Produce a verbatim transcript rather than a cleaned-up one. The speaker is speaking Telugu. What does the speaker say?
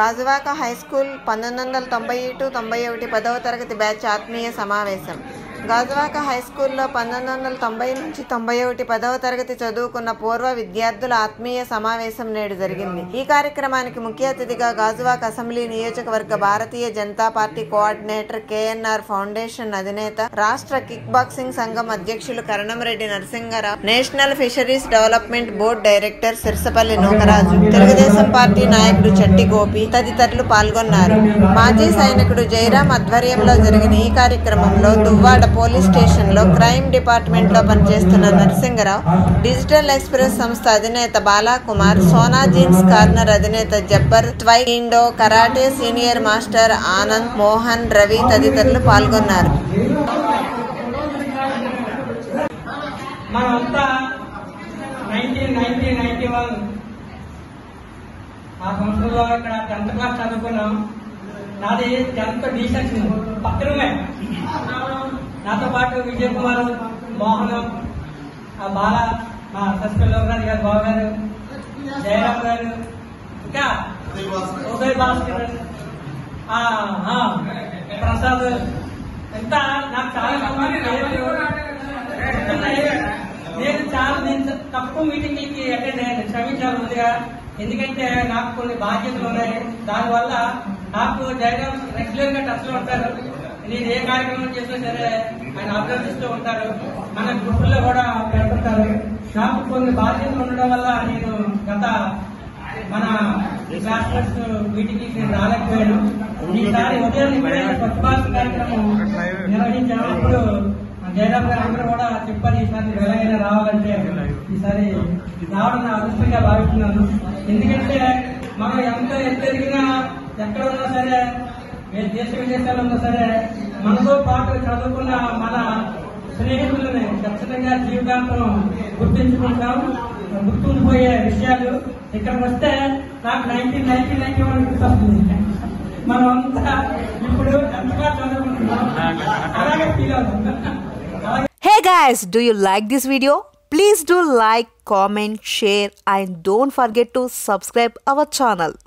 గాజువాక హైస్కూల్ పంతొమ్మిది వందల తొంభై టు తొంభై ఒకటి పదవ తరగతి బ్యాచ్ ఆత్మీయ సమావేశం. గాజువాక హైస్కూల్లో పంతొమ్మిది వందల తొంభై నుంచి తొంభై ఒకటి పదవ తరగతి చదువుకున్న పూర్వ విద్యార్థుల ఆత్మీయ సమావేశం నేడు జరిగింది. ఈ కార్యక్రమానికి ముఖ్య అతిథిగా గాజువాక అసెంబ్లీ నియోజకవర్గ Bharatiya Janata Party coordinator, KNR foundation అధినేత, రాష్ట్ర కిక్ బాక్సింగ్ సంఘం అధ్యక్షులు Karanamreddy Narasingarao, national fisheries development board director Sirsapalli Nookaraju, Telugudesam party నాయకుడు చట్టి గోపి తదితరులు పాల్గొన్నారు. మాజీ సైనికుడు జయరాం ఆధ్వర్యంలో జరిగిన ఈ కార్యక్రమంలో దువ్వాడ పోలీస్ స్టేషన్ లో క్రైమ్ డిపార్ట్మెంట్ లో పనిచేస్తున్న నరసింగరావు, డిజిటల్ ఎక్స్ప్రెస్ సంస్థ అధినేత బాలాకుమార్, సోనా జీన్స్ కార్నర్ అధినేత జబ్బర్, ట్వై Indo karate senior master Anand, Mohan, Ravi తదితరులు పాల్గొన్నారు. నాది టెన్త్ డి సెక్షన్ పక్కనే. నాతో పాటు విజయ్ కుమార్, మోహన్, బాల, మా సస్పెల్ గారు, బాబు గారు, జయరామ్ గారు, ఇంకా ఉదయ్ భాస్కర్, ప్రసాద్, ఇంకా నాకు చాలా మంది. నేను చాలా నేను తక్కువ మీటింగ్లకి అటెండ్ అయ్యాను, క్షమించాలి ముందుగా. ఎందుకంటే నాకు కొన్ని బాధ్యతలు ఉన్నాయి. దానివల్ల నాకు జయరామ్ రెగ్యులర్ గా టచ్ లో ఉంటారు. నేను ఏ కార్యక్రమం చేసినా సరే ఆయన అభ్యర్థిస్తూ ఉంటారు. మన గ్రూపుల్లో కూడా పెడుతుంటారు. నాకు కొన్ని బాధ్యతలు ఉండడం వల్ల నేను గత మన బ్యాచిలర్స్ మీటింగ్ నేను రాలేకపోయాను. ఈసారి ఉదయం ఇప్పుడే కొత్త భాష కార్యక్రమం నిర్వహించాము. అప్పుడు జయరామ్ గారు అందరూ కూడా చెప్పారు, ఈసారి ఎలాగైనా రావాలంటే ఈసారి రావడం నా అదృష్టంగా భావిస్తున్నాను. ఎందుకంటే మనం ఎంత ఎదిగినా ఎక్కడ ఉన్నా సరే, దేశ విదేశాలు ఉన్నా సరే, మనతో పాటు చదువుకున్న మన స్నేహితులని ఖచ్చితంగా జీవితాంతం గుర్తించుకుంటాం. గుర్తుండిపోయే విషయాలు ఇక్కడికి వస్తే నాకు నైన్టీన్ నైన్టీన్ నైన్టీ వన్ గుర్తొస్తుంది. మనం అంతా ఇప్పుడు ఎంతగా చదువుకుంటున్నాం, అలాగే ఫీల్ అవుతుంది. Hey guys, do you like this video? Please do like, comment, share and don't forget to subscribe our channel.